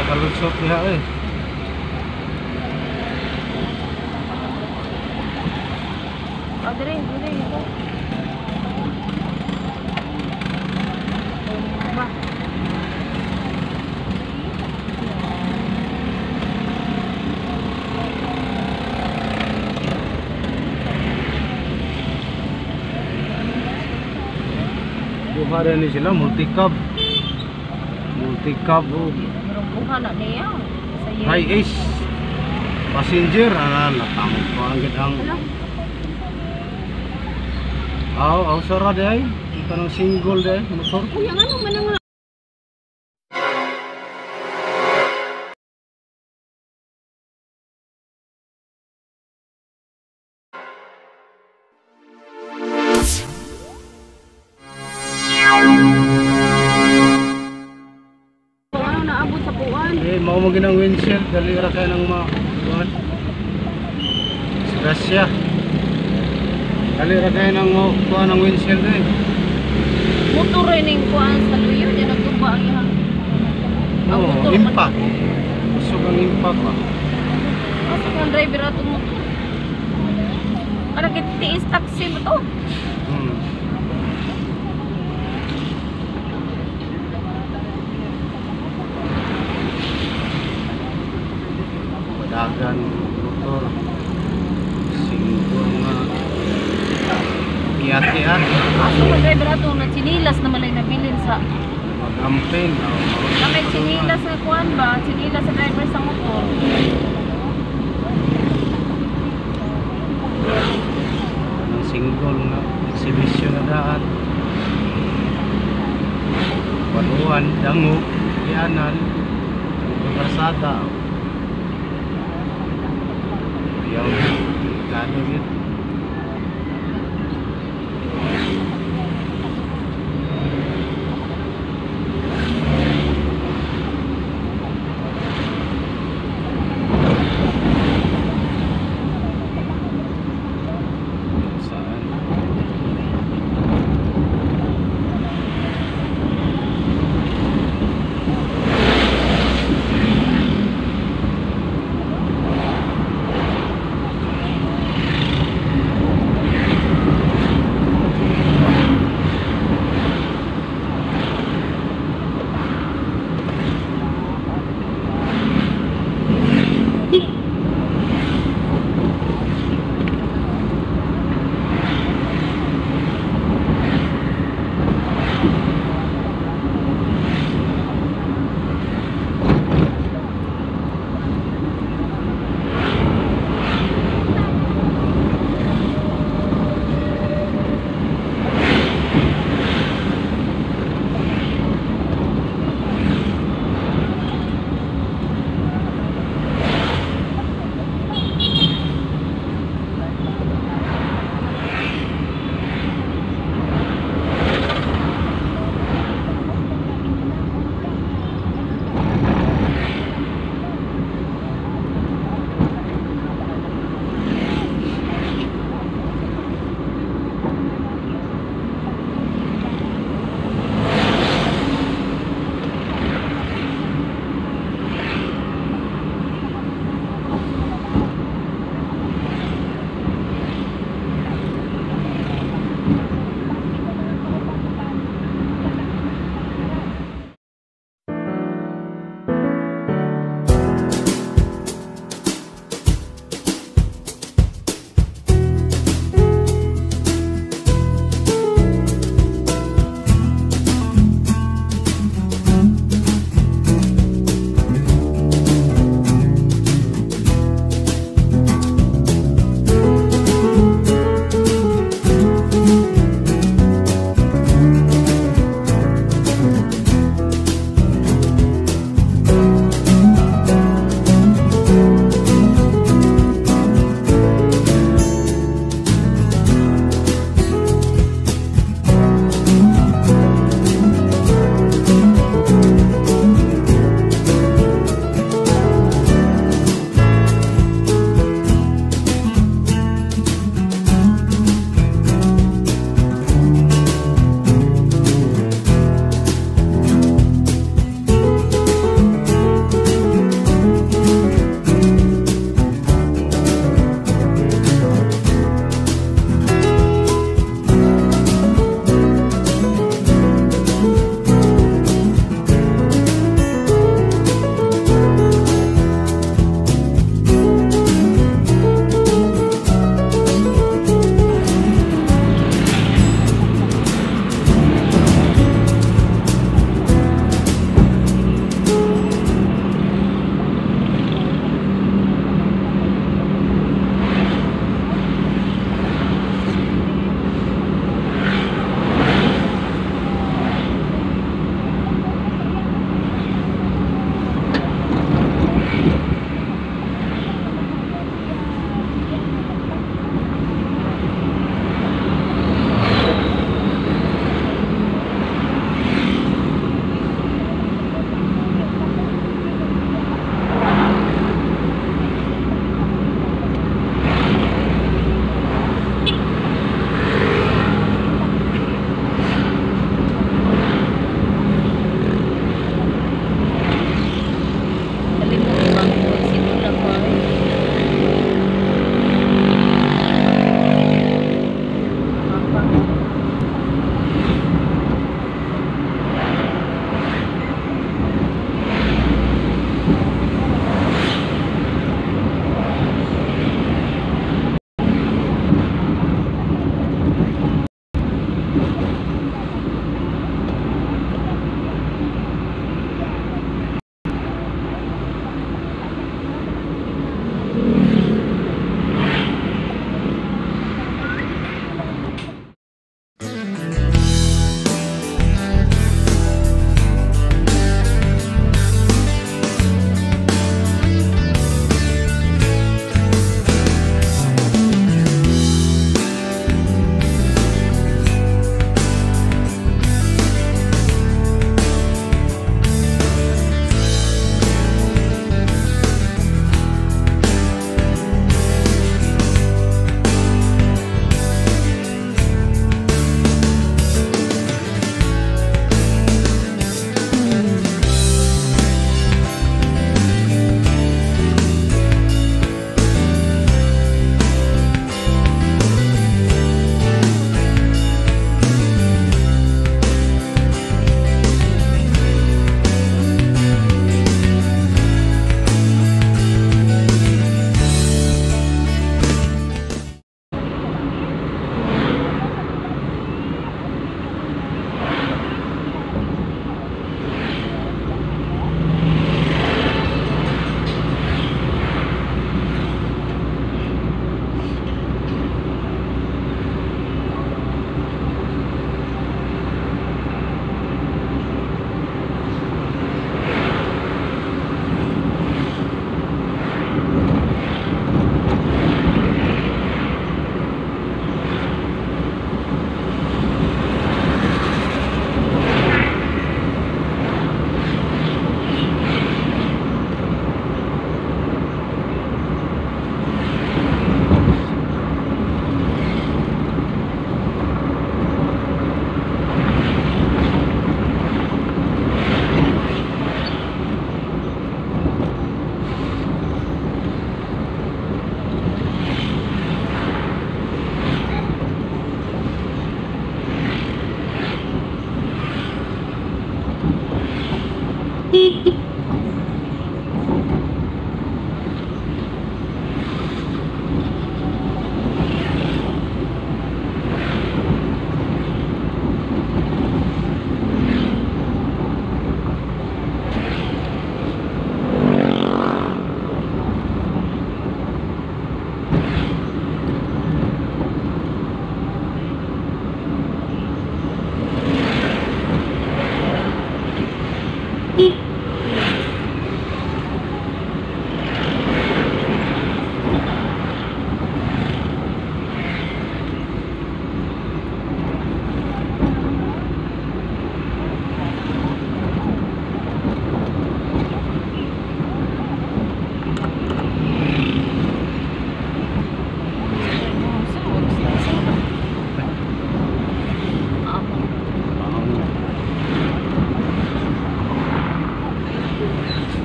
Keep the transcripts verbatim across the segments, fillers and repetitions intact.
Kalusot niya eh. Oh, dire, dire ito. Ba. Buha rin sila, multi-cab. Multi-cab o Buha na niya. Sa high ace. Passenger, ala, natangog ko ang gitang. Aw, aw, sara di ay. Ito ng single di ay, motor. Kuya, ano man ang ano naabot sa puan? Eh, mau mo ginang windshield, dali ra kayo ng mga buwan. Grasya. Dali ra kayo ng mga buwan ng windshield eh. Motor rin yung kuan sa luyo. Diyan nagtumba ang ihang. Ang Oo, motor impact. Gusto kang impact ba? Kasi kung driver ato motor. Karang kitiis taxi ba to? Hmm. Dagan motor single nga iati-at Aso kung driver ato na chinilas naman ay nabilin sa mag-amping na may chinilas sa kuan ba? Chinilas sa driver sa motor. ng single nga exhibition na daan waluan, dango, iyanan karsada ayaw gano yun saan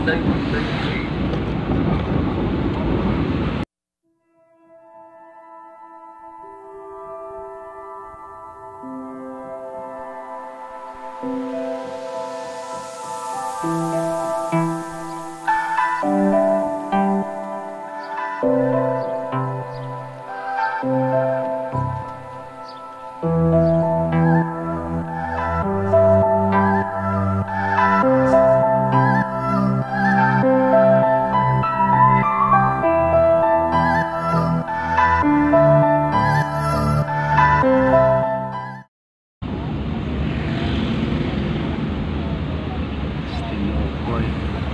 Tinokoy.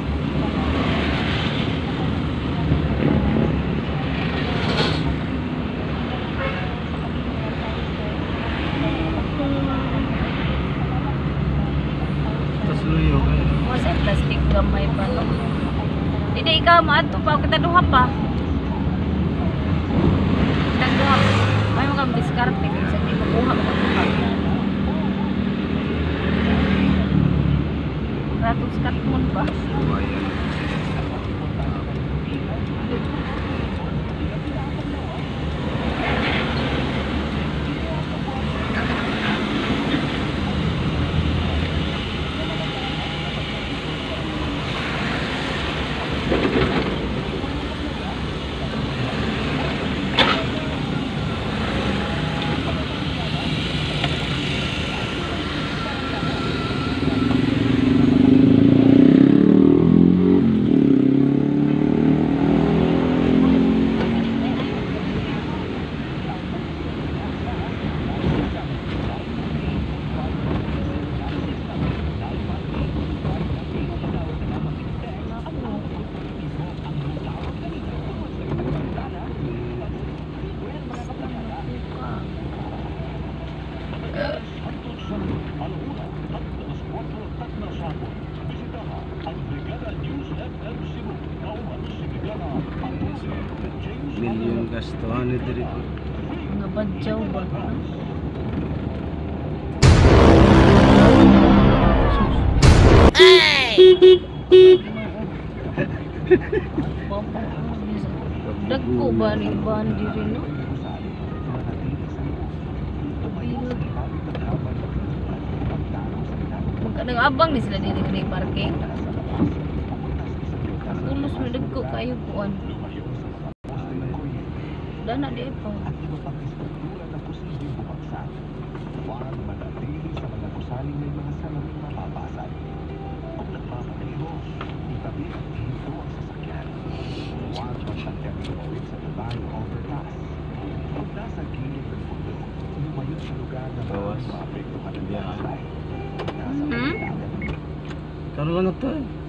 Tas luyo kayo. Mo sa plastic gamay pa no. Hindi ikaw maadto pa kita duha pa. Tagduha. May mga diskarte kay sa di makuha mo. Ratus katmon ba? Bayan. Milyon gastuhan ni diri po. Mga badyaw ba? Dagko ba ni bandi rin no? Magkadang abang ni sila dito kani parking. Tulus mo dagko kayo kuan. Dana di pa. Bawas. Hmm? Karoon na to eh.